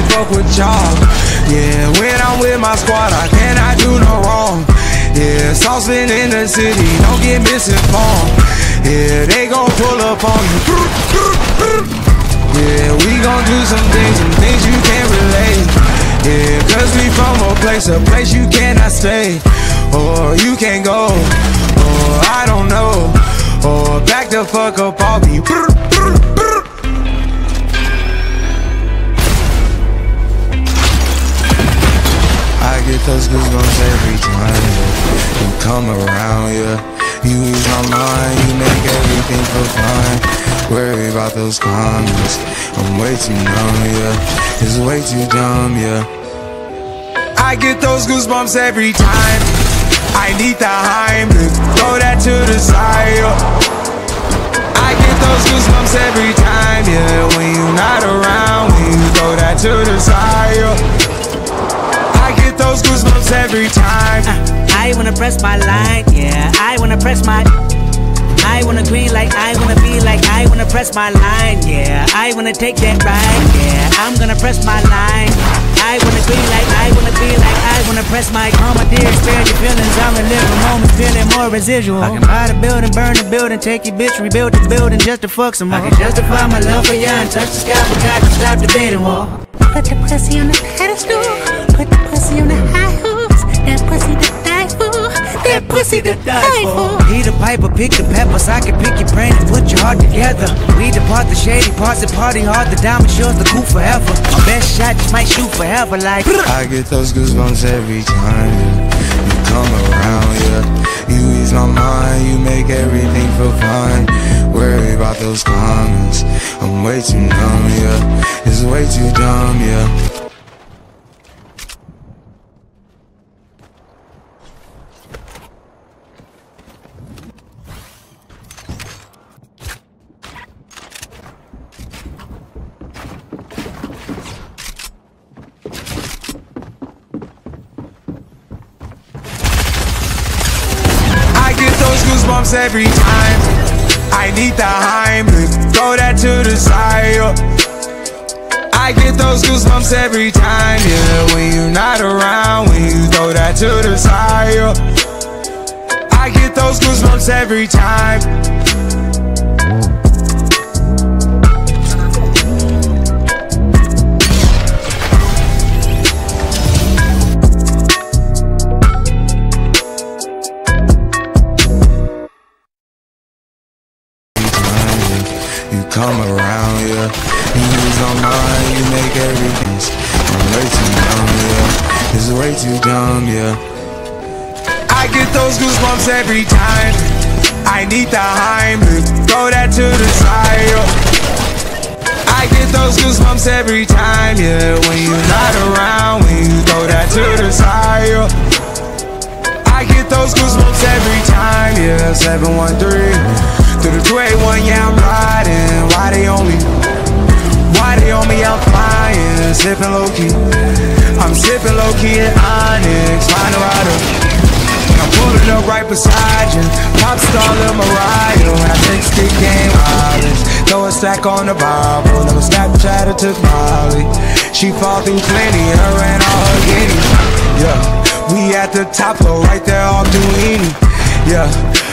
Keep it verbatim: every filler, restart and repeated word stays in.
can't fuck with y'all. Yeah, when I'm with my squad, I cannot do no wrong. Yeah, saucepan in the city, don't get misinformed. Yeah, they gon' pull up on you. Yeah, we gon' do some things, some things you can't relate. Yeah, cause we from a place, a place you cannot stay. Or you can't go, or I don't know. Or back the fuck up off me. I get those goosebumps every time you come around, yeah. You ease my mind, you make everything feel fine. Worry about those comments, I'm way too numb, yeah. It's way too dumb, yeah. I get those goosebumps every time I need the Heimlich, throw that to the side, yeah. I get those goosebumps every time, yeah. When you're not around, when you throw that to the side, yeah. I get those goosebumps every time. uh, I wanna press my line, yeah. I wanna press my I wanna green like I wanna be like I wanna press my line, yeah. I wanna take that ride, yeah. I'm gonna press my line. I wanna green like I wanna be like I wanna press my karma, dear, spare your feelings. I'm reliving moments, feeling more residual. I can buy the building, burn the building, take your bitch, rebuild the building just to fuck some more. I can justify my love for you and touch the sky, but God can stop the debating war. Put the pussy on the pedestal, put the pussy on the high horse. That pussy to die for, that pussy to die for. He the piper, pick the peppers, I can pick your brain and put your heart together. We depart the shady parts and party hard, the diamond shows the cool forever. My best shot just might shoot forever like I get those goosebumps every time, yeah. You come around, yeah. You ease my mind, you make everything feel fine. Worry about those comments, I'm way too numb, yeah. It's way too dumb, yeah. Goosebumps every time I need the Heimlich, throw that to the side, yeah. I get those goosebumps every time, yeah. When you're not around, when you throw that to the side, yeah. I get those goosebumps every time. You come around, yeah. You lose my mind, you make everything. I'm way too dumb, yeah. It's way too dumb, yeah. I get those goosebumps every time I need the Heimlich, throw that to the side, yeah. I get those goosebumps every time, yeah. When you're not around, when you throw that to the side, yeah. I get those goosebumps every time, yeah. seven one three through the two eighty-one, yeah, I'm riding. Why they on me? Why they on me? I'm flying, sipping low-key. I'm sipping low-key at Onyx, find a rider. I'm pulling up right beside you, pop star Lil Mariah. When I take stick game wireless, throw a stack on the Bible. Never Snapchat or took Molly. She fall through plenty, her and all her guineas. Yeah, we at the top floor, right there off Duini. Yeah.